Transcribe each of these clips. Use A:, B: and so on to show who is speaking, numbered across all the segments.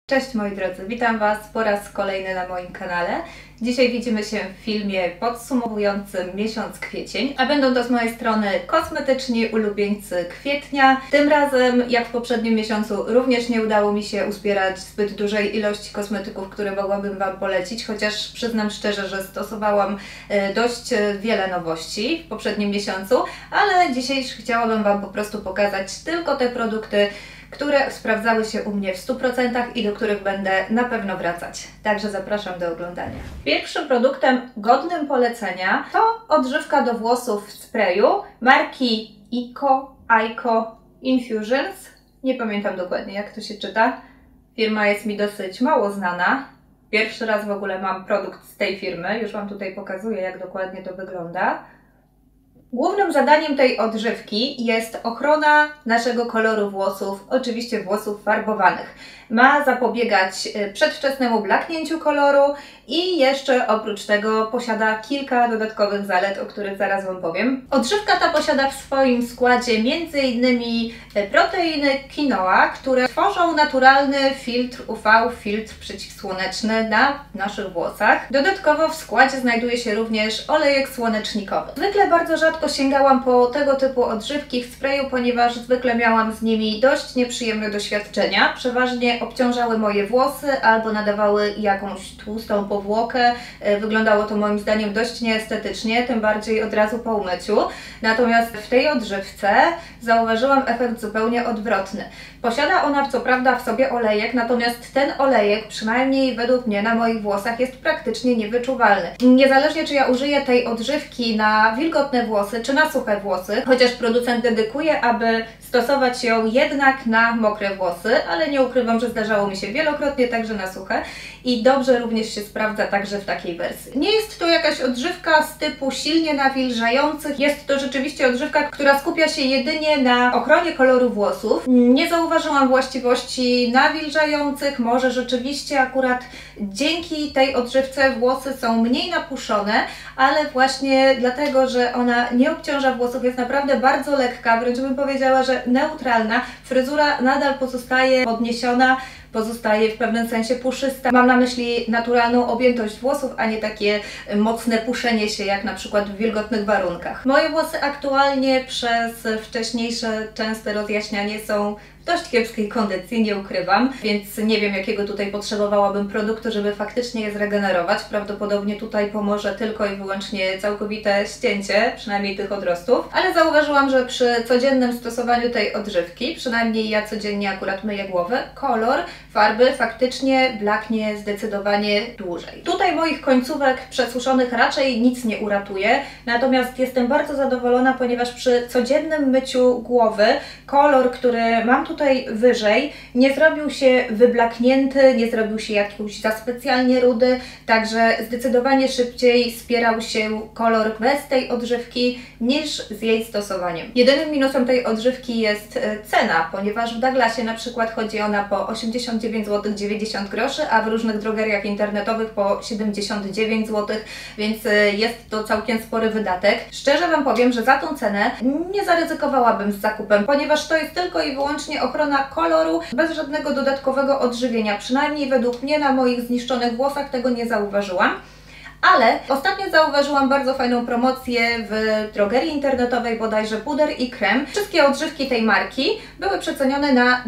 A: Cześć moi drodzy, witam Was po raz kolejny na moim kanale. Dzisiaj widzimy się w filmie podsumowującym miesiąc kwiecień, a będą to z mojej strony kosmetyczni ulubieńcy kwietnia. Tym razem, jak w poprzednim miesiącu, również nie udało mi się uzbierać zbyt dużej ilości kosmetyków, które mogłabym Wam polecić, chociaż przyznam szczerze, że stosowałam dość wiele nowości w poprzednim miesiącu, ale dzisiaj chciałabym Wam po prostu pokazać tylko te produkty, które sprawdzały się u mnie w 100% i do których będę na pewno wracać. Także zapraszam do oglądania. Pierwszym produktem godnym polecenia to odżywka do włosów w sprayu marki Ico Infusions. Nie pamiętam dokładnie, jak to się czyta. Firma jest mi dosyć mało znana. Pierwszy raz w ogóle mam produkt z tej firmy. Już Wam tutaj pokazuję, jak dokładnie to wygląda. Głównym zadaniem tej odżywki jest ochrona naszego koloru włosów, oczywiście włosów farbowanych. Ma zapobiegać przedwczesnemu blaknięciu koloru i jeszcze oprócz tego posiada kilka dodatkowych zalet, o których zaraz Wam powiem. Odżywka ta posiada w swoim składzie m.in. proteiny quinoa, które tworzą naturalny filtr UV, filtr przeciwsłoneczny na naszych włosach. Dodatkowo w składzie znajduje się również olejek słonecznikowy. Zwykle bardzo rzadko sięgałam po tego typu odżywki w sprayu, ponieważ zwykle miałam z nimi dość nieprzyjemne doświadczenia. Przeważnie obciążały moje włosy albo nadawały jakąś tłustą powłokę. Wyglądało to moim zdaniem dość nieestetycznie, tym bardziej od razu po umyciu. Natomiast w tej odżywce zauważyłam efekt zupełnie odwrotny. Posiada ona co prawda w sobie olejek, natomiast ten olejek, przynajmniej według mnie, na moich włosach jest praktycznie niewyczuwalny. Niezależnie czy ja użyję tej odżywki na wilgotne włosy, czy na suche włosy, chociaż producent dedykuje, aby stosować ją jednak na mokre włosy, ale nie ukrywam, że zdarzało mi się wielokrotnie także na suche i dobrze również się sprawdza także w takiej wersji. Nie jest to jakaś odżywka z typu silnie nawilżających, jest to rzeczywiście odżywka, która skupia się jedynie na ochronie koloru włosów. Nie zauważyłam właściwości nawilżających, może rzeczywiście akurat dzięki tej odżywce włosy są mniej napuszone, ale właśnie dlatego, że ona nie obciąża włosów, jest naprawdę bardzo lekka, wręcz bym powiedziała, że neutralna. Fryzura nadal pozostaje podniesiona, pozostaje w pewnym sensie puszysta. Mam na myśli naturalną objętość włosów, a nie takie mocne puszenie się, jak na przykład w wilgotnych warunkach. Moje włosy aktualnie przez wcześniejsze częste rozjaśnianie są w dość kiepskiej kondycji, nie ukrywam, więc nie wiem, jakiego tutaj potrzebowałabym produktu, żeby faktycznie je zregenerować. Prawdopodobnie tutaj pomoże tylko i wyłącznie całkowite ścięcie, przynajmniej tych odrostów, ale zauważyłam, że przy codziennym stosowaniu tej odżywki, przynajmniej ja codziennie akurat myję głowę, kolor farby faktycznie blaknie zdecydowanie dłużej. Tutaj moich końcówek przesuszonych raczej nic nie uratuje, natomiast jestem bardzo zadowolona, ponieważ przy codziennym myciu głowy kolor, który mam tutaj wyżej, nie zrobił się wyblaknięty, nie zrobił się jakiś za specjalnie rudy, także zdecydowanie szybciej spierał się kolor bez tej odżywki niż z jej stosowaniem. Jedynym minusem tej odżywki jest cena, ponieważ w Douglasie na przykład chodzi ona po 89 zł 90 groszy, a w różnych drogeriach internetowych po 79 zł, więc jest to całkiem spory wydatek. Szczerze Wam powiem, że za tą cenę nie zaryzykowałabym z zakupem, ponieważ to jest tylko i wyłącznie ochrona koloru, bez żadnego dodatkowego odżywienia. Przynajmniej według mnie na moich zniszczonych włosach tego nie zauważyłam. Ale ostatnio zauważyłam bardzo fajną promocję w drogerii internetowej, bodajże puder i krem. Wszystkie odżywki tej marki były przecenione na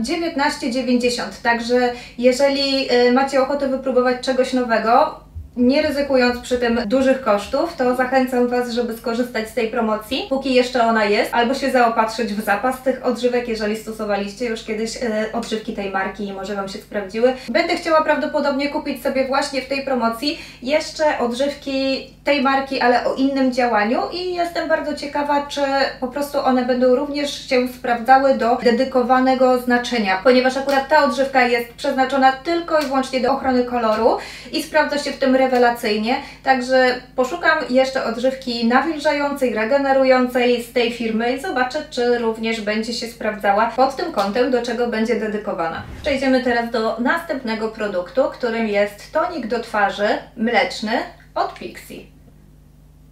A: 19,90, także jeżeli macie ochotę wypróbować czegoś nowego, nie ryzykując przy tym dużych kosztów, to zachęcam Was, żeby skorzystać z tej promocji, póki jeszcze ona jest, albo się zaopatrzyć w zapas tych odżywek, jeżeli stosowaliście już kiedyś odżywki tej marki i może Wam się sprawdziły. Będę chciała prawdopodobnie kupić sobie właśnie w tej promocji jeszcze odżywki tej marki, ale o innym działaniu i jestem bardzo ciekawa, czy po prostu one będą również się sprawdzały do dedykowanego znaczenia, ponieważ akurat ta odżywka jest przeznaczona tylko i wyłącznie do ochrony koloru i sprawdza się w tym rewelacyjnie, także poszukam jeszcze odżywki nawilżającej, regenerującej z tej firmy i zobaczę, czy również będzie się sprawdzała pod tym kątem, do czego będzie dedykowana. Przejdziemy teraz do następnego produktu, którym jest tonik do twarzy mleczny od Pixi.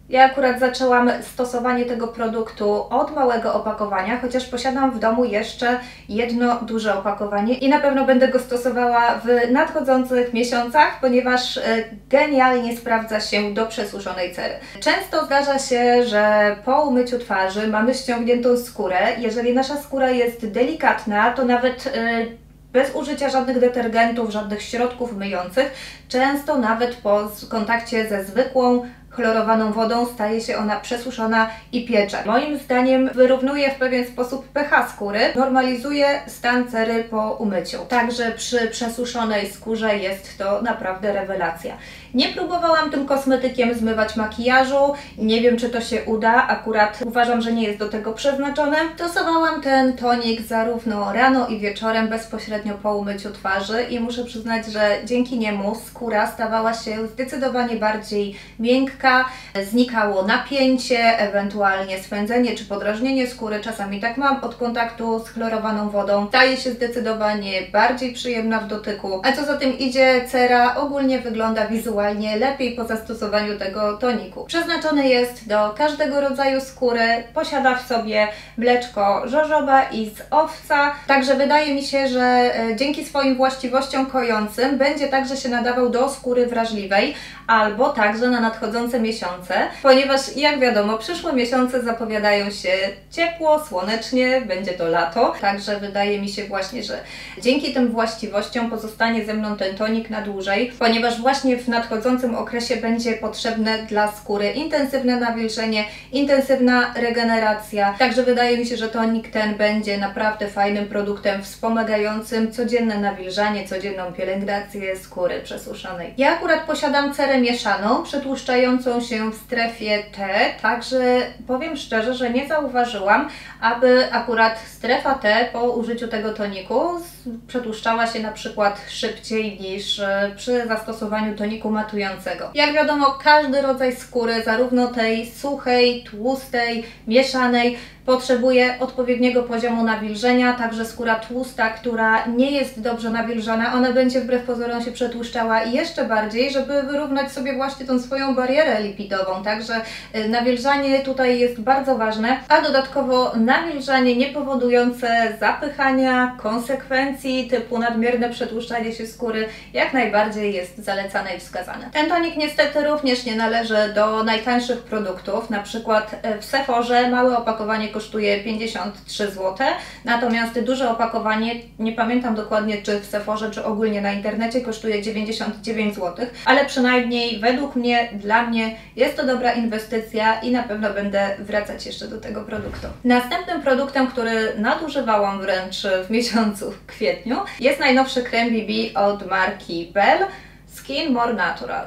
A: Ja akurat zaczęłam stosowanie tego produktu od małego opakowania, chociaż posiadam w domu jeszcze jedno duże opakowanie i na pewno będę go stosowała w nadchodzących miesiącach, ponieważ genialnie sprawdza się do przesuszonej cery. Często zdarza się, że po umyciu twarzy mamy ściągniętą skórę. Jeżeli nasza skóra jest delikatna, to nawet bez użycia żadnych detergentów, żadnych środków myjących, często nawet po kontakcie ze zwykłą chlorowaną wodą staje się ona przesuszona i piecze. Moim zdaniem wyrównuje w pewien sposób pH skóry, normalizuje stan cery po umyciu. Także przy przesuszonej skórze jest to naprawdę rewelacja. Nie próbowałam tym kosmetykiem zmywać makijażu, nie wiem czy to się uda, akurat uważam, że nie jest do tego przeznaczone. Stosowałam ten tonik zarówno rano i wieczorem bezpośrednio po umyciu twarzy i muszę przyznać, że dzięki niemu skóra stawała się zdecydowanie bardziej miękka, znikało napięcie, ewentualnie swędzenie czy podrażnienie skóry, czasami tak mam od kontaktu z chlorowaną wodą. Staje się zdecydowanie bardziej przyjemna w dotyku, a co za tym idzie, cera ogólnie wygląda wizualnie lepiej po zastosowaniu tego toniku. Przeznaczony jest do każdego rodzaju skóry, posiada w sobie mleczko żożoba i z owca, także wydaje mi się, że dzięki swoim właściwościom kojącym będzie także się nadawał do skóry wrażliwej, albo także na nadchodzące miesiące, ponieważ jak wiadomo, przyszłe miesiące zapowiadają się ciepło, słonecznie, będzie to lato, także wydaje mi się właśnie, że dzięki tym właściwościom pozostanie ze mną ten tonik na dłużej, ponieważ właśnie w nadchodzącym okresie będzie potrzebne dla skóry intensywne nawilżenie, intensywna regeneracja, także wydaje mi się, że tonik ten będzie naprawdę fajnym produktem wspomagającym codzienne nawilżanie, codzienną pielęgnację skóry przesuszonej. Ja akurat posiadam cerę mieszaną, przetłuszczającą się w strefie T, także powiem szczerze, że nie zauważyłam, aby akurat strefa T po użyciu tego toniku przetłuszczała się na przykład szybciej niż przy zastosowaniu toniku matującego. Jak wiadomo, każdy rodzaj skóry, zarówno tej suchej, tłustej, mieszanej, potrzebuje odpowiedniego poziomu nawilżenia, także skóra tłusta, która nie jest dobrze nawilżana, ona będzie wbrew pozorom się przetłuszczała jeszcze bardziej, żeby wyrównać sobie właśnie tą swoją barierę lipidową, także nawilżanie tutaj jest bardzo ważne, a dodatkowo nawilżanie niepowodujące zapychania, konsekwencji typu nadmierne przetłuszczanie się skóry jak najbardziej jest zalecane i wskazane. Ten tonik niestety również nie należy do najtańszych produktów, na przykład w Sephorze małe opakowanie kosztuje 53 zł, natomiast duże opakowanie, nie pamiętam dokładnie czy w Sephorze, czy ogólnie na internecie, kosztuje 99 zł, ale przynajmniej według mnie, dla mnie jest to dobra inwestycja i na pewno będę wracać jeszcze do tego produktu. Następnym produktem, który nadużywałam wręcz w miesiącu kwietniu, jest najnowszy krem BB od marki Belle Skin More Natural.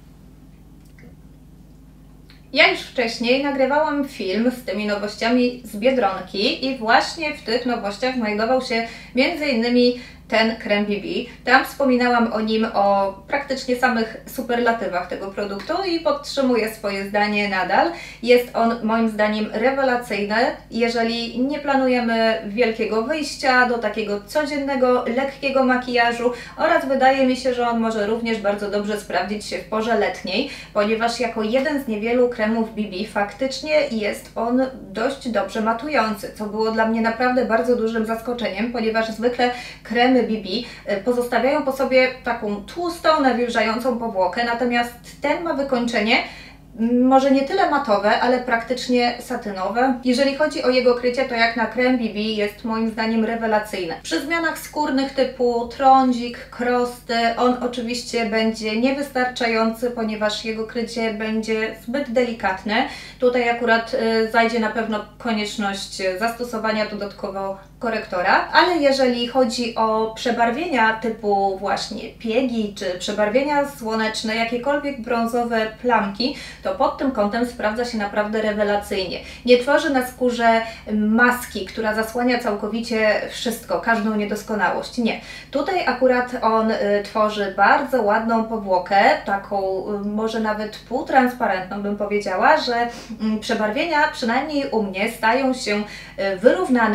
A: Ja już wcześniej nagrywałam film z tymi nowościami z Biedronki i właśnie w tych nowościach znajdował się m.in. ten krem BB. Tam wspominałam o nim, o praktycznie samych superlatywach tego produktu i podtrzymuję swoje zdanie nadal. Jest on moim zdaniem rewelacyjny, jeżeli nie planujemy wielkiego wyjścia do takiego codziennego, lekkiego makijażu oraz wydaje mi się, że on może również bardzo dobrze sprawdzić się w porze letniej, ponieważ jako jeden z niewielu kremów BB faktycznie jest on dość dobrze matujący, co było dla mnie naprawdę bardzo dużym zaskoczeniem, ponieważ zwykle kremy BB pozostawiają po sobie taką tłustą, nawilżającą powłokę, natomiast ten ma wykończenie może nie tyle matowe, ale praktycznie satynowe. Jeżeli chodzi o jego krycie, to jak na krem BB jest moim zdaniem rewelacyjne. Przy zmianach skórnych typu trądzik, krosty, on oczywiście będzie niewystarczający, ponieważ jego krycie będzie zbyt delikatne. Tutaj akurat zajdzie na pewno konieczność zastosowania dodatkowo korektora, ale jeżeli chodzi o przebarwienia typu właśnie piegi, czy przebarwienia słoneczne, jakiekolwiek brązowe plamki, to pod tym kątem sprawdza się naprawdę rewelacyjnie. Nie tworzy na skórze maski, która zasłania całkowicie wszystko, każdą niedoskonałość. Nie. Tutaj akurat on tworzy bardzo ładną powłokę, taką może nawet półtransparentną bym powiedziała, że przebarwienia przynajmniej u mnie stają się wyrównane,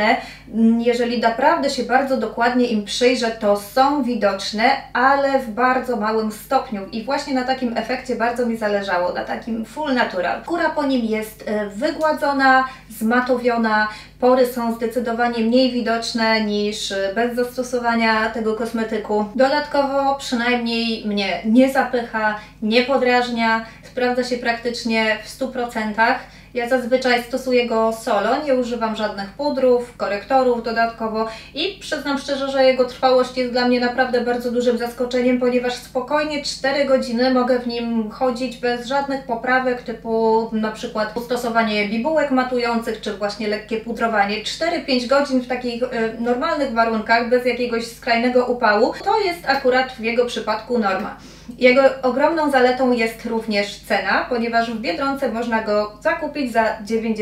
A: Jeżeli naprawdę się bardzo dokładnie im przyjrzę, to są widoczne, ale w bardzo małym stopniu i właśnie na takim efekcie bardzo mi zależało, na takim full natural. Skóra po nim jest wygładzona, zmatowiona, pory są zdecydowanie mniej widoczne niż bez zastosowania tego kosmetyku. Dodatkowo przynajmniej mnie nie zapycha, nie podrażnia, sprawdza się praktycznie w 100%. Ja zazwyczaj stosuję go solo, nie używam żadnych pudrów, korektorów dodatkowo i przyznam szczerze, że jego trwałość jest dla mnie naprawdę bardzo dużym zaskoczeniem, ponieważ spokojnie 4 godziny mogę w nim chodzić bez żadnych poprawek typu na przykład stosowanie bibułek matujących czy właśnie lekkie pudrowanie. 4-5 godzin w takich normalnych warunkach, bez jakiegoś skrajnego upału, to jest akurat w jego przypadku norma. Jego ogromną zaletą jest również cena, ponieważ w Biedronce można go zakupić za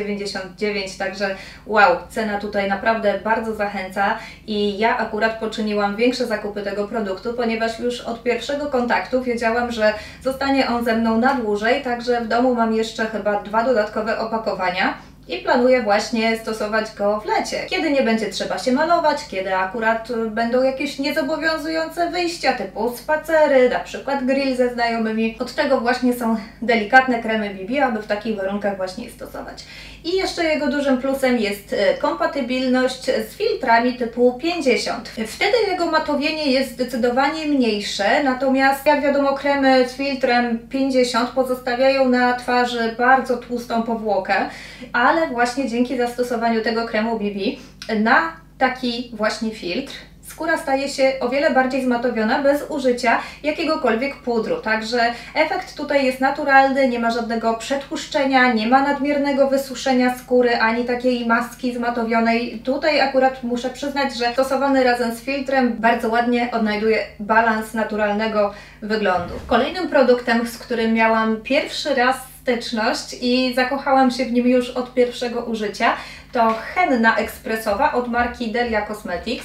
A: 9,99, także wow, cena tutaj naprawdę bardzo zachęca i ja akurat poczyniłam większe zakupy tego produktu, ponieważ już od pierwszego kontaktu wiedziałam, że zostanie on ze mną na dłużej, także w domu mam jeszcze chyba 2 dodatkowe opakowania. I planuję właśnie stosować go w lecie, kiedy nie będzie trzeba się malować, kiedy akurat będą jakieś niezobowiązujące wyjścia typu spacery, na przykład grill ze znajomymi. Od tego właśnie są delikatne kremy BB, aby w takich warunkach właśnie je stosować. I jeszcze jego dużym plusem jest kompatybilność z filtrami typu 50. Wtedy jego matowienie jest zdecydowanie mniejsze, natomiast jak wiadomo kremy z filtrem 50 pozostawiają na twarzy bardzo tłustą powłokę, ale właśnie dzięki zastosowaniu tego kremu BB na taki właśnie filtr skóra staje się o wiele bardziej zmatowiona bez użycia jakiegokolwiek pudru. Także efekt tutaj jest naturalny, nie ma żadnego przetłuszczenia, nie ma nadmiernego wysuszenia skóry, ani takiej maski zmatowionej. Tutaj akurat muszę przyznać, że stosowany razem z filtrem bardzo ładnie odnajduje balans naturalnego wyglądu. Kolejnym produktem, z którym miałam pierwszy raz styczność i zakochałam się w nim już od pierwszego użycia, to henna ekspresowa od marki Delia Cosmetics.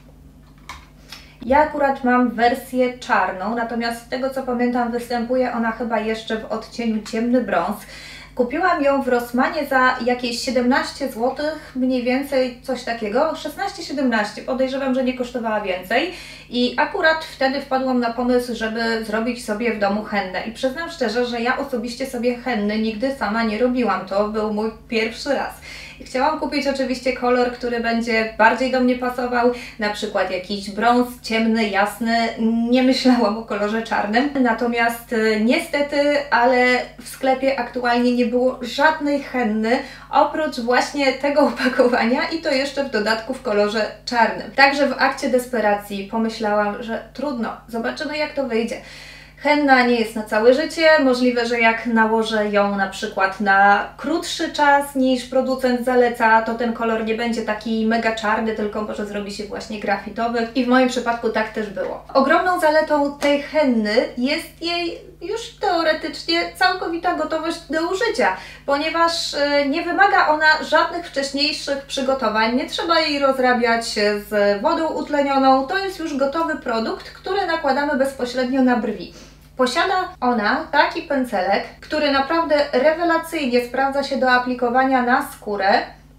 A: Ja akurat mam wersję czarną, natomiast z tego co pamiętam występuje ona chyba jeszcze w odcieniu ciemny brąz. Kupiłam ją w Rossmanie za jakieś 17 zł, mniej więcej coś takiego, 16-17, podejrzewam, że nie kosztowała więcej. I akurat wtedy wpadłam na pomysł, żeby zrobić sobie w domu hennę. I przyznam szczerze, że ja osobiście sobie henny nigdy sama nie robiłam, to był mój pierwszy raz. I chciałam kupić oczywiście kolor, który będzie bardziej do mnie pasował, na przykład jakiś brąz ciemny, jasny, nie myślałam o kolorze czarnym. Natomiast niestety, ale w sklepie aktualnie nie było żadnej henny, oprócz właśnie tego opakowania i to jeszcze w dodatku w kolorze czarnym. Także w akcie desperacji pomyślałam, że trudno, zobaczymy jak to wyjdzie. Henna nie jest na całe życie, możliwe, że jak nałożę ją na przykład na krótszy czas niż producent zaleca, to ten kolor nie będzie taki mega czarny, tylko może zrobi się właśnie grafitowy i w moim przypadku tak też było. Ogromną zaletą tej henny jest jej już teoretycznie całkowita gotowość do użycia, ponieważ nie wymaga ona żadnych wcześniejszych przygotowań, nie trzeba jej rozrabiać z wodą utlenioną, to jest już gotowy produkt, który nakładamy bezpośrednio na brwi. Posiada ona taki pędzelek, który naprawdę rewelacyjnie sprawdza się do aplikowania na skórę,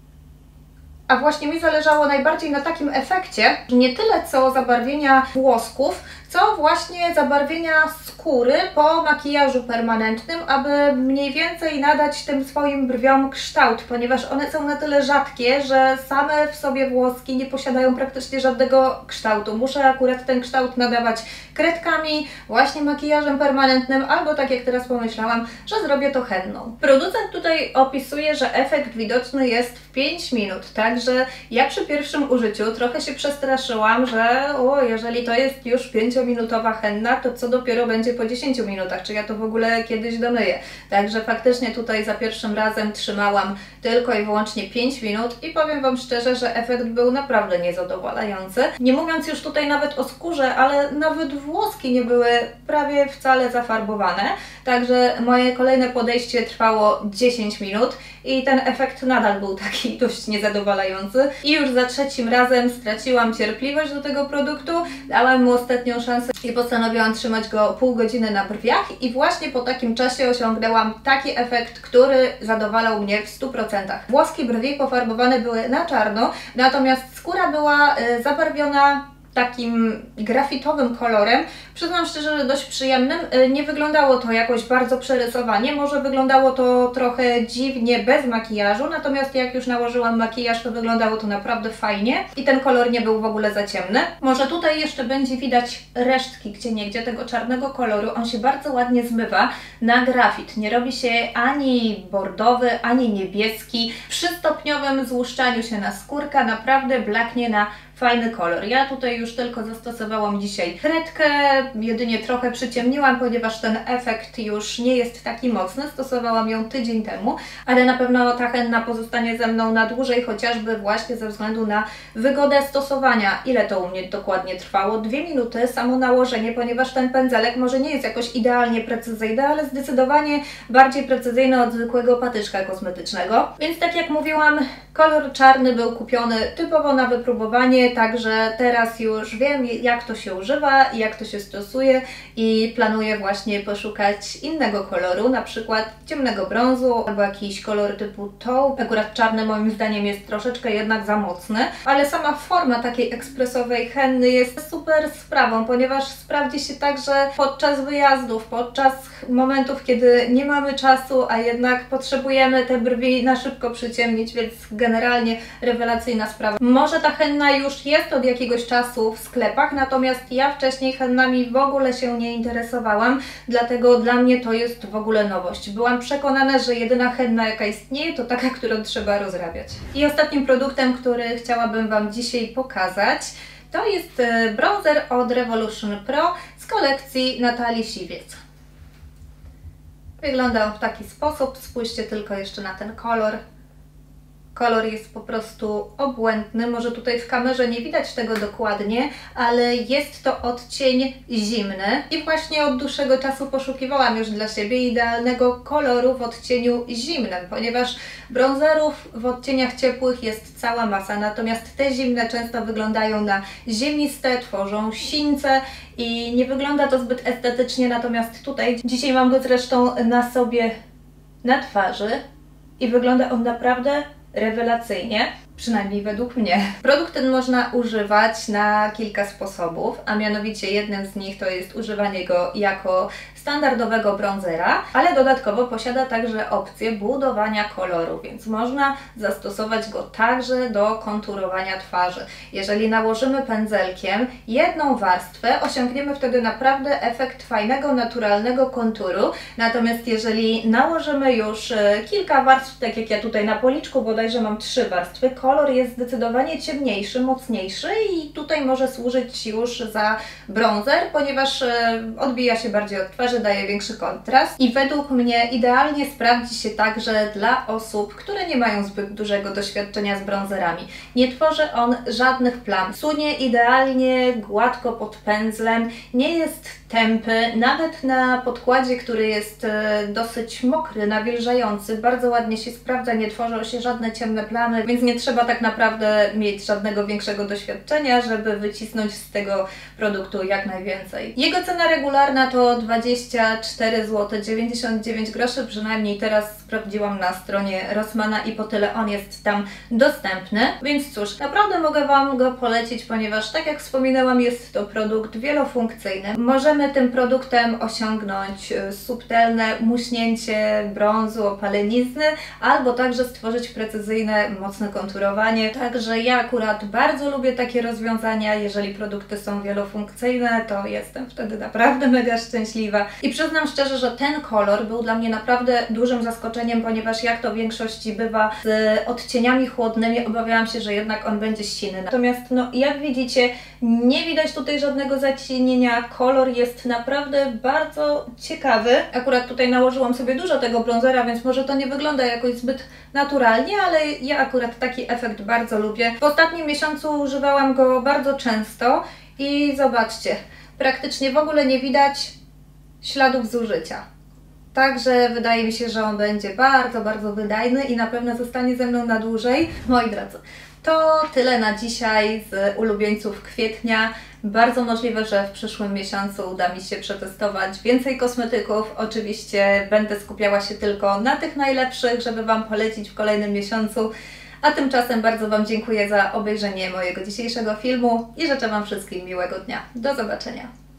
A: a właśnie mi zależało najbardziej na takim efekcie, nie tyle co zabarwienia włosków, co właśnie zabarwienia skóry po makijażu permanentnym, aby mniej więcej nadać tym swoim brwiom kształt, ponieważ one są na tyle rzadkie, że same w sobie włoski nie posiadają praktycznie żadnego kształtu. Muszę akurat ten kształt nadawać kredkami, właśnie makijażem permanentnym, albo tak jak teraz pomyślałam, że zrobię to henną. Producent tutaj opisuje, że efekt widoczny jest w 5 minut, także ja przy pierwszym użyciu trochę się przestraszyłam, że jeżeli to jest już 5-minutowa henna, to co dopiero będzie po 10 minutach, czy ja to w ogóle kiedyś domyję. Także faktycznie tutaj za pierwszym razem trzymałam tylko i wyłącznie 5 minut i powiem Wam szczerze, że efekt był naprawdę niezadowalający. Nie mówiąc już tutaj nawet o skórze, ale nawet włoski nie były prawie wcale zafarbowane, także moje kolejne podejście trwało 10 minut i ten efekt nadal był taki dość niezadowalający i już za trzecim razem straciłam cierpliwość do tego produktu, dałam mu ostatnią szansę szansę i postanowiłam trzymać go pół godziny na brwiach i właśnie po takim czasie osiągnęłam taki efekt, który zadowalał mnie w 100%. Włoski brwi pofarbowane były na czarno, natomiast skóra była zabarwiona takim grafitowym kolorem. Przyznam szczerze, że dość przyjemnym. Nie wyglądało to jakoś bardzo przerysowanie, może wyglądało to trochę dziwnie bez makijażu, natomiast jak już nałożyłam makijaż, to wyglądało to naprawdę fajnie i ten kolor nie był w ogóle za ciemny. Może tutaj jeszcze będzie widać resztki gdzieniegdzie tego czarnego koloru. On się bardzo ładnie zmywa na grafit. Nie robi się ani bordowy, ani niebieski. Przy stopniowym złuszczaniu się na skórka naprawdę blaknie na fajny kolor. Ja tutaj już tylko zastosowałam dzisiaj kredkę, jedynie trochę przyciemniłam, ponieważ ten efekt już nie jest taki mocny. Stosowałam ją tydzień temu, ale na pewno ta henna pozostanie ze mną na dłużej, chociażby właśnie ze względu na wygodę stosowania. Ile to u mnie dokładnie trwało? 2 minuty samo nałożenie, ponieważ ten pędzelek może nie jest jakoś idealnie precyzyjny, ale zdecydowanie bardziej precyzyjny od zwykłego patyczka kosmetycznego. Więc tak jak mówiłam, kolor czarny był kupiony typowo na wypróbowanie, także teraz już wiem, jak to się używa i jak to się stosuje i planuję właśnie poszukać innego koloru, na przykład ciemnego brązu albo jakiś kolor typu taupe. Akurat czarny moim zdaniem jest troszeczkę jednak za mocny, ale sama forma takiej ekspresowej henny jest super sprawą, ponieważ sprawdzi się także podczas wyjazdów, podczas momentów, kiedy nie mamy czasu, a jednak potrzebujemy te brwi na szybko przyciemnić, więc generalnie rewelacyjna sprawa. Może ta henna już jest od jakiegoś czasu w sklepach, natomiast ja wcześniej hennami w ogóle się nie interesowałam, dlatego dla mnie to jest w ogóle nowość. Byłam przekonana, że jedyna henna, jaka istnieje, to taka, którą trzeba rozrabiać. I ostatnim produktem, który chciałabym Wam dzisiaj pokazać, to jest bronzer od Revolution Pro z kolekcji Natalii Siwiec. Wygląda on w taki sposób, spójrzcie tylko jeszcze na ten kolor. Kolor jest po prostu obłędny, może tutaj w kamerze nie widać tego dokładnie, ale jest to odcień zimny i właśnie od dłuższego czasu poszukiwałam już dla siebie idealnego koloru w odcieniu zimnym, ponieważ bronzerów w odcieniach ciepłych jest cała masa, natomiast te zimne często wyglądają na ziemiste, tworzą sińce i nie wygląda to zbyt estetycznie, natomiast tutaj, dzisiaj mam go zresztą na sobie na twarzy i wygląda on naprawdę rewelacyjnie, przynajmniej według mnie. Produkt ten można używać na kilka sposobów, a mianowicie jednym z nich to jest używanie go jako standardowego bronzera, ale dodatkowo posiada także opcję budowania koloru, więc można zastosować go także do konturowania twarzy. Jeżeli nałożymy pędzelkiem jedną warstwę, osiągniemy wtedy naprawdę efekt fajnego, naturalnego konturu, natomiast jeżeli nałożymy już kilka warstw, tak jak ja tutaj na policzku, bodajże mam 3 warstwy, kolor jest zdecydowanie ciemniejszy, mocniejszy i tutaj może służyć już za bronzer, ponieważ odbija się bardziej od twarzy, daje większy kontrast i według mnie idealnie sprawdzi się także dla osób, które nie mają zbyt dużego doświadczenia z bronzerami. Nie tworzy on żadnych plam, sunie idealnie, gładko pod pędzlem, nie jest tępy, nawet na podkładzie, który jest dosyć mokry, nawilżający, bardzo ładnie się sprawdza, nie tworzą się żadne ciemne plamy, więc nie trzeba tak naprawdę mieć żadnego większego doświadczenia, żeby wycisnąć z tego produktu jak najwięcej. Jego cena regularna to 24 zł 99 groszy, przynajmniej teraz sprawdziłam na stronie Rossmana i po tyle on jest tam dostępny, więc cóż, naprawdę mogę Wam go polecić, ponieważ tak jak wspominałam, jest to produkt wielofunkcyjny. Możemy tym produktem osiągnąć subtelne muśnięcie brązu, opalenizny, albo także stworzyć precyzyjne, mocne konturowanie. Także ja akurat bardzo lubię takie rozwiązania. Jeżeli produkty są wielofunkcyjne, to jestem wtedy naprawdę mega szczęśliwa. I przyznam szczerze, że ten kolor był dla mnie naprawdę dużym zaskoczeniem, ponieważ jak to w większości bywa z odcieniami chłodnymi, obawiałam się, że jednak on będzie silny. Natomiast no, jak widzicie, nie widać tutaj żadnego zacienienia. Kolor jest naprawdę bardzo ciekawy. Akurat tutaj nałożyłam sobie dużo tego bronzera, więc może to nie wygląda jakoś zbyt naturalnie, ale ja akurat taki efekt bardzo lubię. W ostatnim miesiącu używałam go bardzo często i zobaczcie, praktycznie w ogóle nie widać śladów zużycia. Także wydaje mi się, że on będzie bardzo, bardzo wydajny i na pewno zostanie ze mną na dłużej. Moi drodzy, to tyle na dzisiaj z ulubieńców kwietnia. Bardzo możliwe, że w przyszłym miesiącu uda mi się przetestować więcej kosmetyków. Oczywiście będę skupiała się tylko na tych najlepszych, żeby Wam polecić w kolejnym miesiącu. A tymczasem bardzo Wam dziękuję za obejrzenie mojego dzisiejszego filmu i życzę Wam wszystkim miłego dnia. Do zobaczenia!